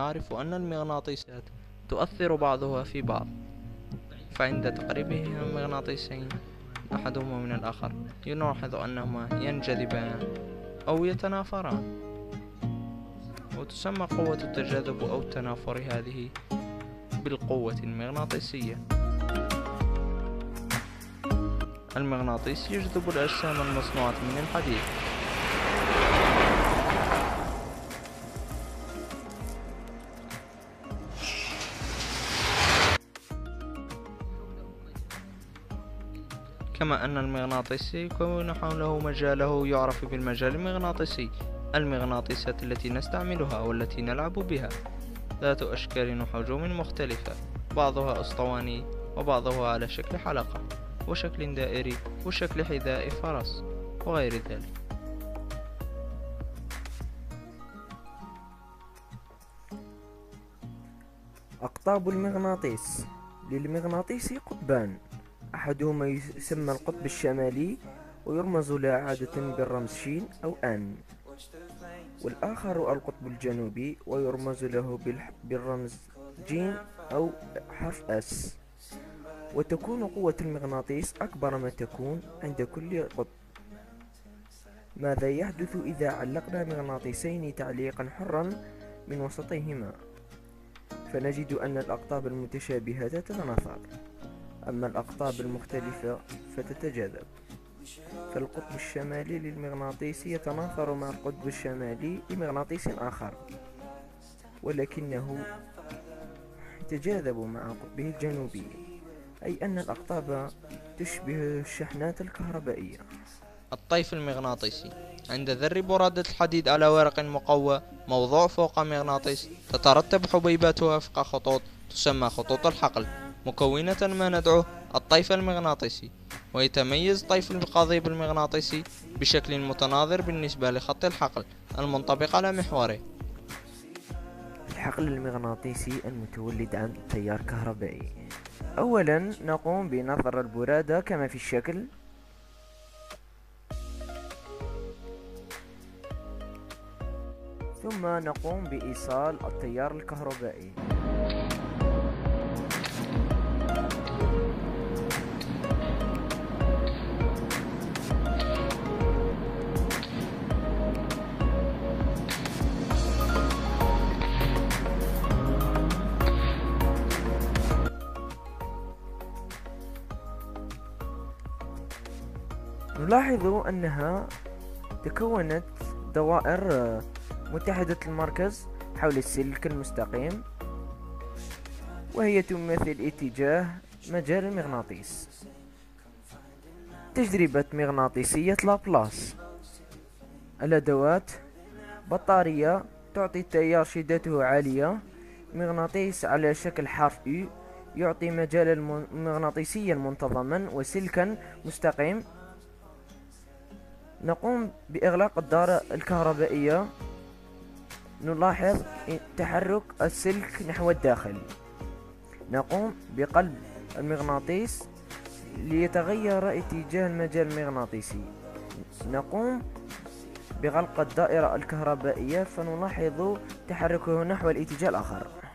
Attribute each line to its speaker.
Speaker 1: نعرف أن المغناطيسات تؤثر بعضها في بعض، فعند تقريبهما المغناطيسين أحدهما من الآخر نلاحظ أنهما ينجذبان أو يتنافران، وتسمى قوة التجاذب أو التنافر هذه بالقوة المغناطيسية. المغناطيس يجذب الأجسام المصنوعة من الحديد. كما أن المغناطيس يكون حوله مجاله يعرف بالمجال المغناطيسي. المغناطيسات التي نستعملها والتي نلعب بها ذات أشكال وحجوم مختلفة، بعضها أسطواني وبعضها على شكل حلقة وشكل دائري وشكل حذاء فرس وغير ذلك.
Speaker 2: أقطاب المغناطيس. للمغناطيس قطبان، أحدهما يسمى القطب الشمالي ويرمز له عادة بالرمز ش أو أن، والآخر القطب الجنوبي ويرمز له بالرمز ج أو حرف S. وتكون قوة المغناطيس أكبر ما تكون عند كل قطب. ماذا يحدث إذا علقنا مغناطيسين تعليقا حرا من وسطهما؟ فنجد أن الأقطاب المتشابهة تتناثر، أما الأقطاب المختلفة فتتجاذب. فالقطب الشمالي للمغناطيس يتناثر مع القطب الشمالي لمغناطيس آخر، ولكنه يتجاذب مع قطبه الجنوبي، أي أن الأقطاب تشبه الشحنات الكهربائية.
Speaker 1: الطيف المغناطيسي: عند ذر برادة الحديد على ورق مقوى موضوع فوق مغناطيس تترتب حبيباتها وفق خطوط تسمى خطوط الحقل، مكونة ما ندعوه الطيف المغناطيسي. ويتميز طيف القضيب المغناطيسي بشكل متناظر بالنسبة لخط الحقل المنطبق على محوره.
Speaker 2: الحقل المغناطيسي المتولد عن تيار كهربائي. أولا نقوم بنظر البرادة كما في الشكل، ثم نقوم بإيصال التيار الكهربائي. نلاحظ أنها تكونت دوائر متحدة المركز حول السلك المستقيم، وهي تمثل اتجاه مجال المغناطيس. تجربة مغناطيسية لابلاس. الأدوات: بطارية تعطي التيار شدته عالية، مغناطيس على شكل حرف U يعطي مجالا مغناطيسيا منتظما وسلكا مستقيم. نقوم بإغلاق الدارة الكهربائية، نلاحظ تحرك السلك نحو الداخل. نقوم بقلب المغناطيس ليتغير اتجاه المجال المغناطيسي. نقوم بغلق الدائرة الكهربائية فنلاحظ تحركه نحو الاتجاه الآخر.